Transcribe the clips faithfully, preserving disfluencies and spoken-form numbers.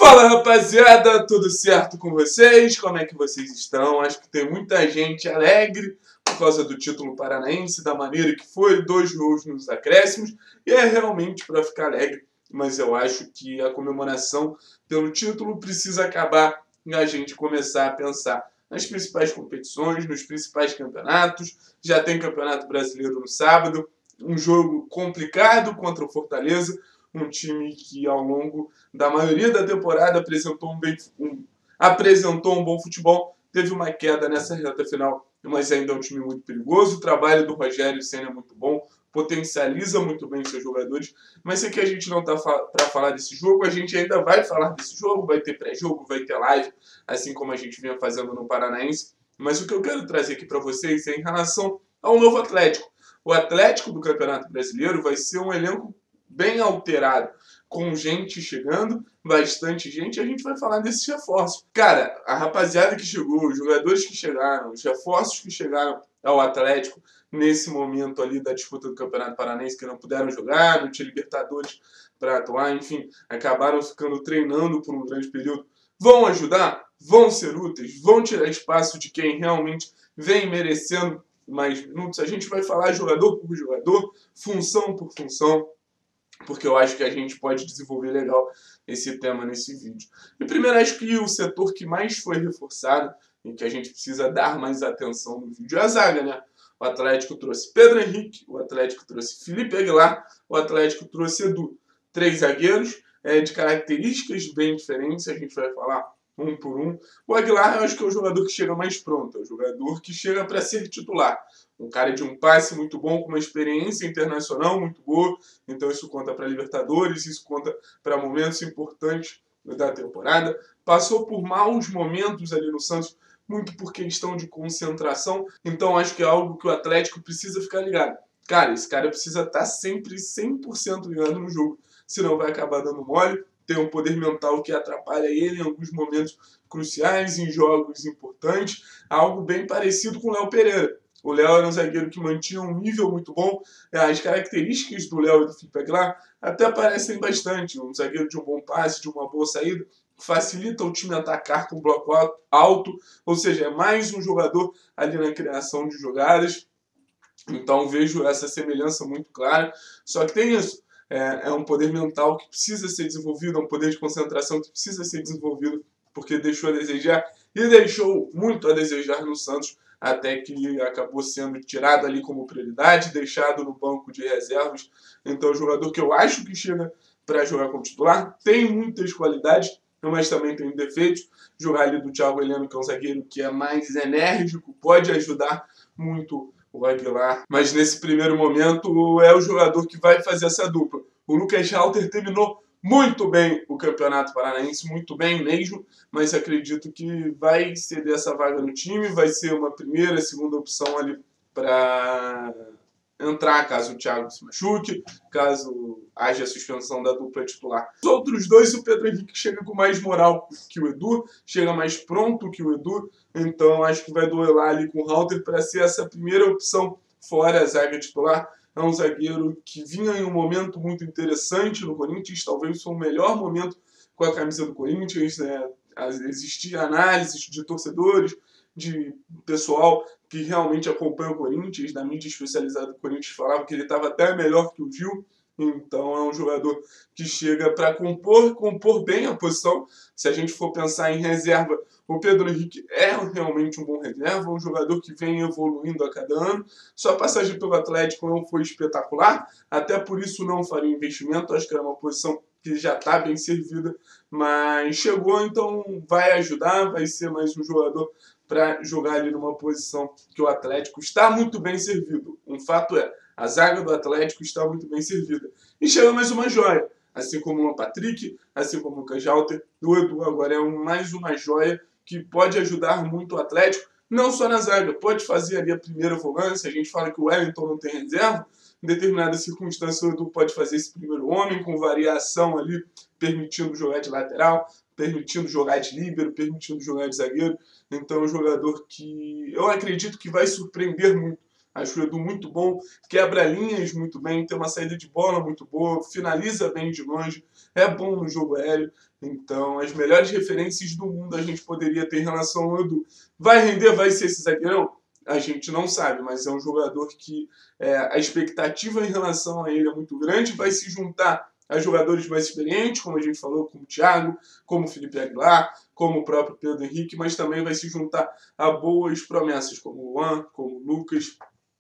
Fala, rapaziada, tudo certo com vocês? Como é que vocês estão? Acho que tem muita gente alegre por causa do título paranaense, da maneira que foi, dois gols nos acréscimos, e é realmente para ficar alegre, mas eu acho que a comemoração pelo título precisa acabar e a gente começar a pensar nas principais competições, nos principais campeonatos. Já tem Campeonato Brasileiro no sábado, um jogo complicado contra o Fortaleza, um time que ao longo da maioria da temporada apresentou um, bem, um, apresentou um bom futebol, teve uma queda nessa reta final, mas ainda é um time muito perigoso. O trabalho do Rogério Ceni é muito bom, potencializa muito bem seus jogadores, mas aqui a gente não está fa para falar desse jogo, a gente ainda vai falar desse jogo, vai ter pré-jogo, vai ter live, assim como a gente vinha fazendo no Paranaense, mas o que eu quero trazer aqui para vocês é em relação ao novo Atlético. O Atlético do Campeonato Brasileiro vai ser um elenco bem alterado, com gente chegando, bastante gente, a gente vai falar desses reforços. Cara, a rapaziada que chegou, os jogadores que chegaram, os reforços que chegaram ao Atlético nesse momento ali da disputa do Campeonato Paranaense, que não puderam jogar, não tinha Libertadores para atuar, enfim, acabaram ficando treinando por um grande período. Vão ajudar? Vão ser úteis? Vão tirar espaço de quem realmente vem merecendo mais minutos? A gente vai falar jogador por jogador, função por função, porque eu acho que a gente pode desenvolver legal esse tema nesse vídeo. E primeiro, acho que o setor que mais foi reforçado e que a gente precisa dar mais atenção no vídeo é a zaga, né? O Atlético trouxe Pedro Henrique, o Atlético trouxe Felipe Aguilar, o Atlético trouxe Edu. Três zagueiros é, de características bem diferentes, a gente vai falar um por um. O Aguilar, eu acho que é o jogador que chega mais pronto, é o jogador que chega para ser titular. Um cara de um passe muito bom, com uma experiência internacional muito boa, então isso conta para Libertadores, isso conta para momentos importantes da temporada. Passou por maus momentos ali no Santos, muito por questão de concentração, então acho que é algo que o Atlético precisa ficar ligado. Cara, esse cara precisa estar sempre cem por cento ligado no jogo, senão vai acabar dando mole. Tem um poder mental que atrapalha ele em alguns momentos cruciais, em jogos importantes, algo bem parecido com o Léo Pereira. O Léo era um zagueiro que mantinha um nível muito bom. As características do Léo e do Felipe Aguilar até parecem bastante. Um zagueiro de um bom passe, de uma boa saída, facilita o time atacar com bloco alto, ou seja, é mais um jogador ali na criação de jogadas. Então vejo essa semelhança muito clara. Só que tem isso. É, é um poder mental que precisa ser desenvolvido, é um poder de concentração que precisa ser desenvolvido, porque deixou a desejar, e deixou muito a desejar no Santos, até que acabou sendo tirado ali como prioridade, deixado no banco de reservas. Então, o jogador que eu acho que chega para jogar como titular tem muitas qualidades, mas também tem defeitos. Jogar ali do Thiago Heleno, que é um zagueiro que é mais enérgico, pode ajudar muito o Aguilar, mas nesse primeiro momento é o jogador que vai fazer essa dupla. O Lucas Halter terminou muito bem o Campeonato Paranaense, muito bem mesmo, mas acredito que vai ceder essa vaga no time, vai ser uma primeira, segunda opção ali para entrar caso o Thiago se machuque, caso haja suspensão da dupla titular. Os outros dois, o Pedro Henrique chega com mais moral que o Edu, chega mais pronto que o Edu, então acho que vai duelar ali com o Halter para ser essa primeira opção fora a zaga titular. É um zagueiro que vinha em um momento muito interessante no Corinthians, talvez foi o melhor momento com a camisa do Corinthians, né? Existia análises de torcedores, de pessoal que realmente acompanha o Corinthians, da mídia especializada do Corinthians, falava que ele estava até melhor que o Gil. Então é um jogador que chega para compor, compor bem a posição. Se a gente for pensar em reserva, o Pedro Henrique é realmente um bom reserva, um jogador que vem evoluindo a cada ano. Sua passagem pelo Atlético não foi espetacular, até por isso não faria investimento, acho que era uma posição que já está bem servida, mas chegou, então vai ajudar, vai ser mais um jogador para jogar ali numa posição que o Atlético está muito bem servido. Um fato é, a zaga do Atlético está muito bem servida. E chega mais uma joia, assim como o Patrick, assim como o Lucas Halter, o Edu agora é um, mais uma joia que pode ajudar muito o Atlético, não só na zaga, pode fazer ali a primeira volância. A gente fala que o Wellington não tem reserva, em determinadas circunstâncias o Edu pode fazer esse primeiro homem, com variação ali, permitindo jogar de lateral, permitindo jogar de líbero, permitindo jogar de zagueiro. Então é um jogador que eu acredito que vai surpreender muito Acho o Edu muito bom, quebra linhas muito bem, tem uma saída de bola muito boa, finaliza bem de longe, é bom no jogo aéreo. Então, as melhores referências do mundo a gente poderia ter em relação ao Edu. Vai render? Vai ser esse zagueirão? A gente não sabe, mas é um jogador que é, a expectativa em relação a ele é muito grande, vai se juntar a jogadores mais experientes, como a gente falou, como o Thiago, como o Felipe Aguilar, como o próprio Pedro Henrique, mas também vai se juntar a boas promessas, como o Juan, como o Lucas.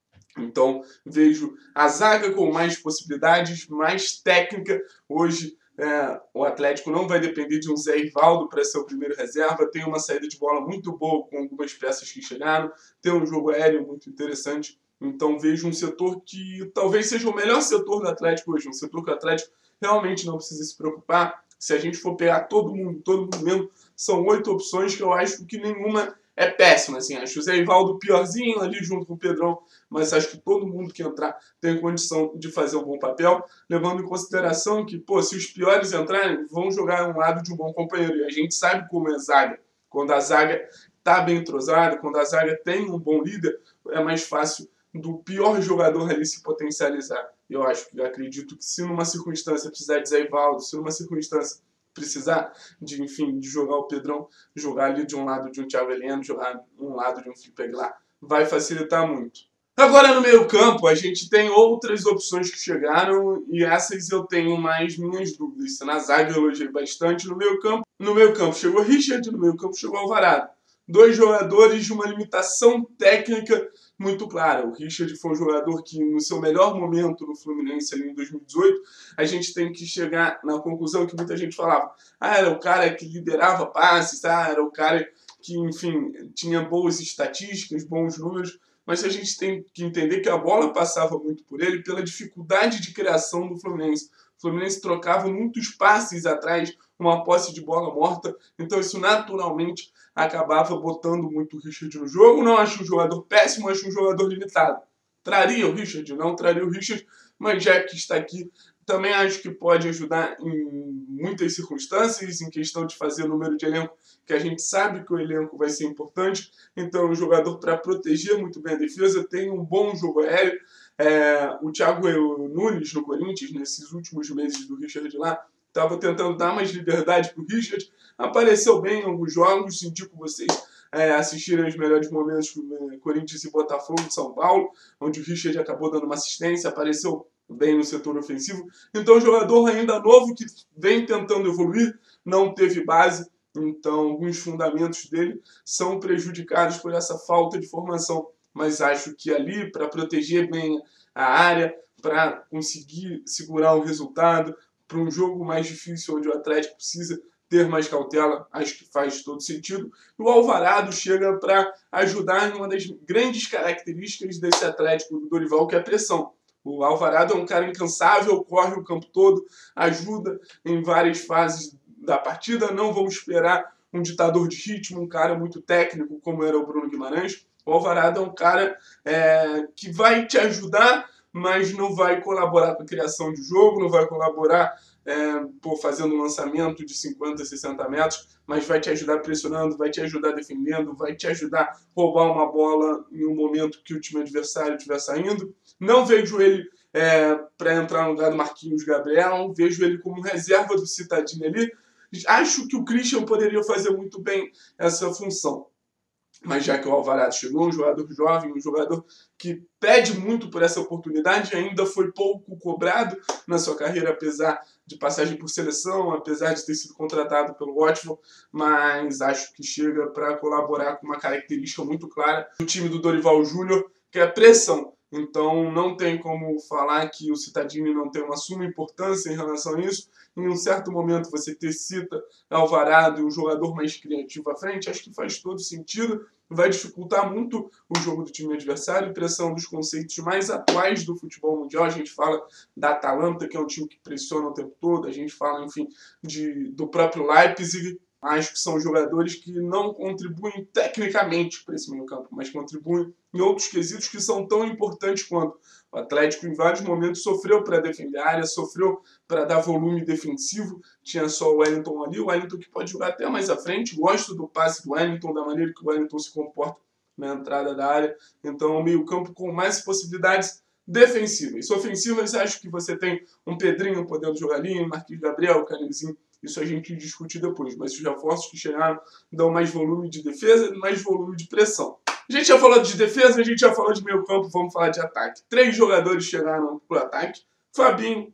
Então, vejo a zaga com mais possibilidades, mais técnica. Hoje, é, o Atlético não vai depender de um Zé Rivaldo para ser o primeiro reserva. Tem uma saída de bola muito boa com algumas peças que chegaram. Tem um jogo aéreo muito interessante. Então, vejo um setor que talvez seja o melhor setor do Atlético hoje. Um setor que o Atlético realmente não precisa se preocupar. Se a gente for pegar todo mundo, todo mundo mesmo, são oito opções que eu acho que nenhuma é péssima. Assim, acho o Zé Rivaldo piorzinho ali junto com o Pedrão, mas acho que todo mundo que entrar tem condição de fazer um bom papel, levando em consideração que, pô, se os piores entrarem, vão jogar um lado de um bom companheiro. E a gente sabe como é a zaga. Quando a zaga está bem entrosada, quando a zaga tem um bom líder, é mais fácil do pior jogador ali se potencializar. Eu acho que eu acredito que se numa circunstância precisar de Zé Rivaldo, se numa circunstância precisar de, enfim, de jogar o Pedrão, jogar ali de um lado de um Thiago Heleno, jogar um lado de um Felipe Aguilar, vai facilitar muito. Agora no meio campo a gente tem outras opções que chegaram e essas eu tenho mais minhas dúvidas. Na zaga eu elogiei bastante, no meio campo, no meio campo chegou Richard, no meio campo chegou Alvarado. Dois jogadores de uma limitação técnica muito clara. O Richard foi um jogador que, no seu melhor momento no Fluminense, ali em dois mil e dezoito, a gente tem que chegar na conclusão que muita gente falava: ah, era o cara que liderava passes, ah, era o cara que, enfim, tinha boas estatísticas, bons números, mas a gente tem que entender que a bola passava muito por ele pela dificuldade de criação do Fluminense. O Fluminense trocava muitos passes atrás, uma posse de bola morta, então isso naturalmente acabava botando muito o Richard no jogo. Não acho um jogador péssimo, acho um jogador limitado. Traria o Richard? Não traria o Richard, mas já que está aqui, também acho que pode ajudar em muitas circunstâncias, em questão de fazer o número de elenco, que a gente sabe que o elenco vai ser importante. Então, um jogador para proteger muito bem a defesa, tem um bom jogo aéreo. É, o Thiago Nunes, no Corinthians, nesses últimos meses do Richard lá, estava tentando dar mais liberdade para o Richard, apareceu bem em alguns jogos, indico vocês é, assistirem os melhores momentos do Corinthians e Botafogo de São Paulo, onde o Richard acabou dando uma assistência, apareceu bem no setor ofensivo. Então, um jogador ainda novo que vem tentando evoluir, não teve base, então alguns fundamentos dele são prejudicados por essa falta de formação. Mas acho que ali, para proteger bem a área, para conseguir segurar o resultado, para um jogo mais difícil, onde o Atlético precisa ter mais cautela, acho que faz todo sentido. E o Alvarado chega para ajudar em uma das grandes características desse Atlético do Dorival, que é a pressão. O Alvarado é um cara incansável, corre o campo todo, ajuda em várias fases da partida. Não vamos esperar um ditador de ritmo, um cara muito técnico, como era o Bruno Guimarães. O Alvarado é um cara é, que vai te ajudar, mas não vai colaborar com a criação de jogo, não vai colaborar é, pô, fazendo um lançamento de cinquenta, sessenta metros, mas vai te ajudar pressionando, vai te ajudar defendendo, vai te ajudar a roubar uma bola em um momento que o time adversário estiver saindo. Não vejo ele é, para entrar no lugar do Marquinhos Gabriel, vejo ele como reserva do Citadini ali. Acho que o Christian poderia fazer muito bem essa função. Mas já que o Alvarado chegou, um jogador jovem, um jogador que pede muito por essa oportunidade, ainda foi pouco cobrado na sua carreira, apesar de passagem por seleção, apesar de ter sido contratado pelo Watford, mas acho que chega para colaborar com uma característica muito clara do time do Dorival Júnior, que é a pressão. Então não tem como falar que o Citadini não tem uma suma importância em relação a isso. Em um certo momento você ter Cita, Alvarado e um jogador mais criativo à frente, acho que faz todo sentido. Vai dificultar muito o jogo do time adversário, pressão dos conceitos mais atuais do futebol mundial. A gente fala da Atalanta, que é um time que pressiona o tempo todo. A gente fala, enfim, de, do próprio Leipzig. Acho que são jogadores que não contribuem tecnicamente para esse meio campo, mas contribuem em outros quesitos que são tão importantes quanto. O Atlético, em vários momentos, sofreu para defender a área, sofreu para dar volume defensivo. Tinha só o Wellington ali, o Wellington que pode jogar até mais à frente. Gosto do passe do Wellington, da maneira que o Wellington se comporta na entrada da área. Então, o meio-campo com mais possibilidades defensivas. Ofensivas, acho que você tem um Pedrinho podendo jogar ali, Marquinhos Gabriel, Canezinho. Isso a gente discute depois, mas os reforços que chegaram dão mais volume de defesa e mais volume de pressão. A gente já falou de defesa, a gente já falou de meio campo, vamos falar de ataque. Três jogadores chegaram para o ataque: Fabinho,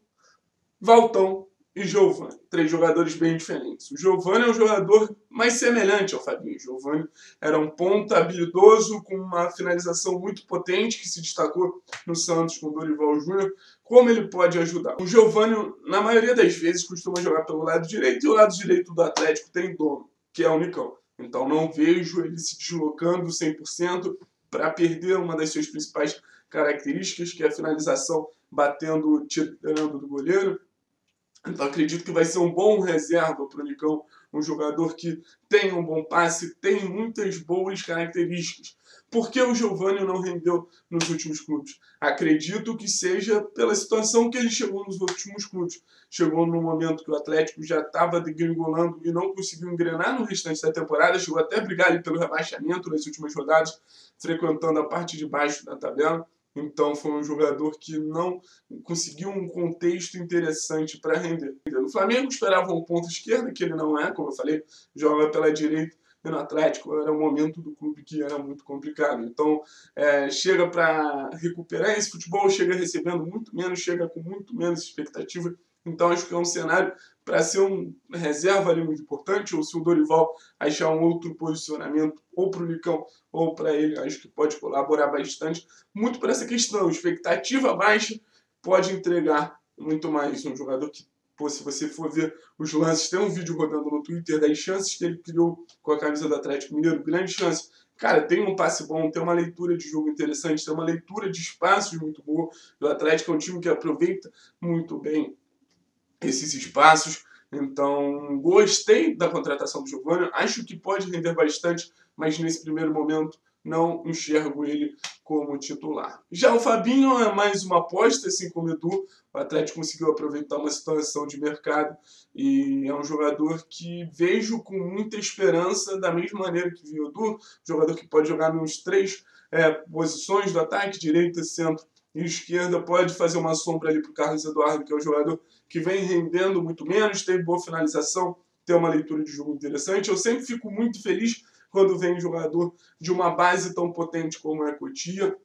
Valtão e Giovani. Três jogadores bem diferentes. O Giovani é um jogador mais semelhante ao Fabinho. O Giovani era um ponta habilidoso, com uma finalização muito potente, que se destacou no Santos com o Dorival Júnior. Como ele pode ajudar? O Giovani, na maioria das vezes, costuma jogar pelo lado direito, e o lado direito do Atlético tem dono, que é o Nicão. Então não vejo ele se deslocando cem por cento para perder uma das suas principais características, que é a finalização batendo, tirando do goleiro. Então acredito que vai ser um bom reserva para o Nicão, um jogador que tem um bom passe, tem muitas boas características. Por que o Giovani não rendeu nos últimos clubes? Acredito que seja pela situação que ele chegou nos últimos clubes. Chegou num momento que o Atlético já estava degringolando e não conseguiu engrenar no restante da temporada, chegou até a brigar ali pelo rebaixamento nas últimas rodadas, frequentando a parte de baixo da tabela. Então foi um jogador que não conseguiu um contexto interessante para render. No Flamengo esperava um ponto esquerda, que ele não é, como eu falei, joga pela direita, e no Atlético era um momento do clube que era muito complicado. Então é, chega para recuperar esse futebol, chega recebendo muito menos, chega com muito menos expectativa. Então acho que é um cenário para ser um reserva ali muito importante, ou se o Dorival achar um outro posicionamento, ou para o Nicão, ou para ele, acho que pode colaborar bastante, muito para essa questão. Expectativa baixa pode entregar muito mais. Um jogador que, pô, se você for ver os lances, tem um vídeo rodando no Twitter das chances que ele criou com a camisa do Atlético Mineiro, grande chance. Cara, tem um passe bom, tem uma leitura de jogo interessante, tem uma leitura de espaços muito boa. O Atlético é um time que aproveita muito bem esses espaços. Então, gostei da contratação do Giovani, acho que pode render bastante, mas nesse primeiro momento não enxergo ele como titular. Já o Fabinho é mais uma aposta, assim como o Edu. O Atlético conseguiu aproveitar uma situação de mercado e é um jogador que vejo com muita esperança, da mesma maneira que viu o Edu, jogador que pode jogar nos três é, posições do ataque, direita, centro e esquerda, pode fazer uma sombra ali para o Carlos Eduardo, que é um jogador que vem rendendo muito menos, tem boa finalização, tem uma leitura de jogo interessante. Eu sempre fico muito feliz quando vem um jogador de uma base tão potente como é a Cotia.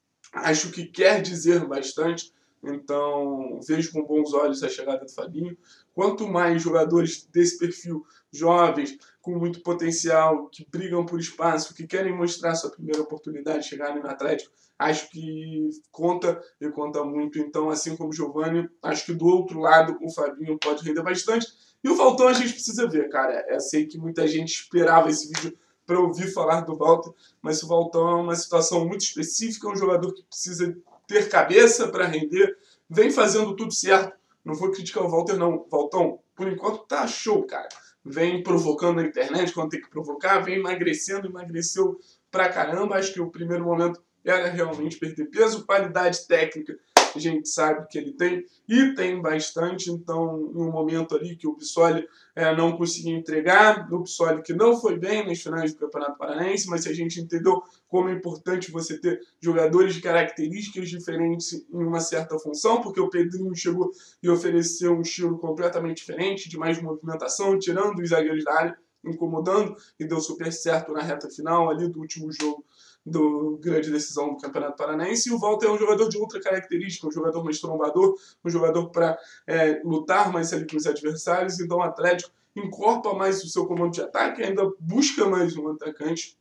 Acho que quer dizer bastante, então vejo com bons olhos a chegada do Fabinho. Quanto mais jogadores desse perfil, jovens, com muito potencial, que brigam por espaço, que querem mostrar sua primeira oportunidade de chegarem no Atlético, acho que conta e conta muito. Então, assim como o Giovani, acho que do outro lado o Fabinho pode render bastante. E o Valtão a gente precisa ver, cara. Eu sei que muita gente esperava esse vídeo para ouvir falar do Walter, mas o Valtão é uma situação muito específica, é um jogador que precisa ter cabeça para render, vem fazendo tudo certo. Não vou criticar o Walter, não. O Valtão, por enquanto, tá show, cara. Vem provocando na internet quando tem que provocar, vem emagrecendo, emagreceu pra caramba. Acho que o primeiro momento era realmente perder peso, qualidade técnica a gente sabe que ele tem, e tem bastante. Então, em um momento ali que o Bissoli é, não conseguiu entregar, o Bissoli que não foi bem nas finais do Campeonato Paranaense, mas se a gente entendeu como é importante você ter jogadores de características diferentes em uma certa função, porque o Pedrinho chegou e ofereceu um estilo completamente diferente, de mais movimentação, tirando os zagueiros da área, incomodando, e deu super certo na reta final ali do último jogo do grande decisão do Campeonato Paranaense. E o Walter é um jogador de outra característica, um jogador mais trombador, um jogador para é, lutar mais ali com os adversários. Então o Atlético incorpora mais o seu comando de ataque, ainda busca mais um atacante,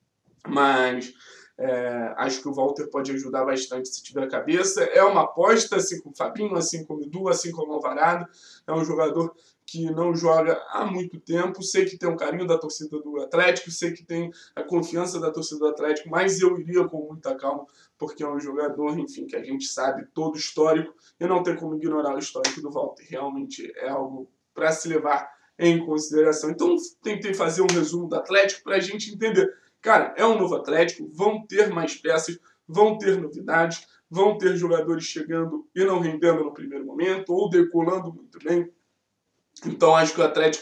mas é, acho que o Walter pode ajudar bastante se tiver cabeça. É uma aposta, assim como o Fabinho, assim como o Edu, assim como o Alvarado. É um jogador que não joga há muito tempo. Sei que tem um carinho da torcida do Atlético, sei que tem a confiança da torcida do Atlético, mas eu iria com muita calma, porque é um jogador, enfim, que a gente sabe todo o histórico, e não tem como ignorar o histórico do Walter. Realmente é algo para se levar em consideração. Então, tentei fazer um resumo do Atlético para a gente entender. Cara, é um novo Atlético, vão ter mais peças, vão ter novidades, vão ter jogadores chegando e não rendendo no primeiro momento, ou decolando muito bem. Então, acho que o Atlético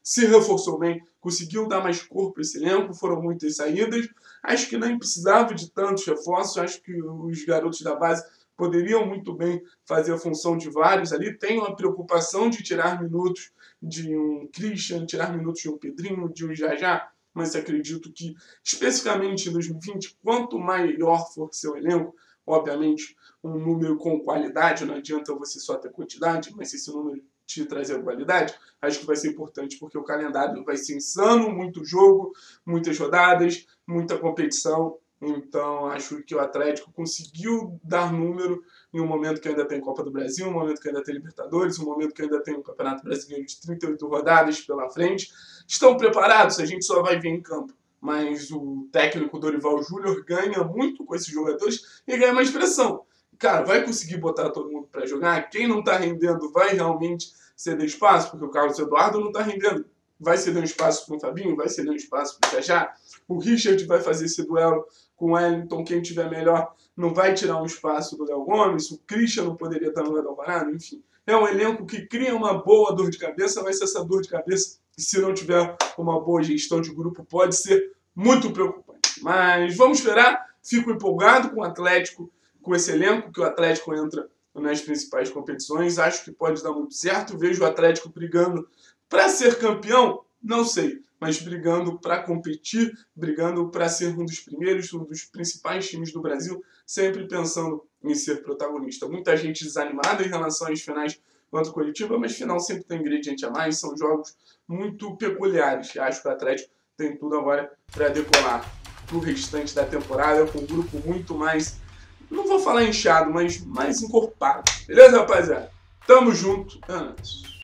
se reforçou bem, conseguiu dar mais corpo para esse elenco, foram muitas saídas. Acho que nem precisava de tantos reforços, acho que os garotos da base poderiam muito bem fazer a função de vários ali. Tem uma preocupação de tirar minutos de um Christian, tirar minutos de um Pedrinho, de um Jajá, mas acredito que, especificamente em dois mil e vinte, quanto maior for seu elenco, obviamente, um número com qualidade, não adianta você só ter quantidade, mas se esse número te trazer qualidade, acho que vai ser importante, porque o calendário vai ser insano, muito jogo, muitas rodadas, muita competição. Então, acho que o Atlético conseguiu dar número em um momento que ainda tem Copa do Brasil, um momento que ainda tem Libertadores, um momento que ainda tem um Campeonato Brasileiro de trinta e oito rodadas pela frente. Estão preparados? A gente só vai ver em campo. Mas o técnico Dorival Júnior ganha muito com esses jogadores e ganha mais pressão. Cara, vai conseguir botar todo mundo para jogar? Quem não está rendendo vai realmente ceder espaço? Porque o Carlos Eduardo não está rendendo. Vai ceder um espaço para o Fabinho? Vai ceder um espaço para o Jajá? O Richard vai fazer esse duelo com o Wellington, quem tiver melhor não vai tirar um espaço do Léo Gomes, o Christian não poderia estar no lugar do Alvarado, enfim. É um elenco que cria uma boa dor de cabeça, mas essa dor de cabeça, se não tiver uma boa gestão de grupo, pode ser muito preocupante. Mas vamos esperar, fico empolgado com o Atlético, com esse elenco, que o Atlético entra nas principais competições, acho que pode dar muito certo, vejo o Atlético brigando para ser campeão, não sei, mas brigando para competir, brigando para ser um dos primeiros, um dos principais times do Brasil, sempre pensando em ser protagonista. Muita gente desanimada em relação às finais contra o Coritiba, mas final sempre tem ingrediente a mais, são jogos muito peculiares. Acho que o Atlético tem tudo agora para decolar pro restante da temporada, com um grupo muito mais, não vou falar inchado, mas mais encorpado. Beleza, rapaziada? Tamo junto, é nóis.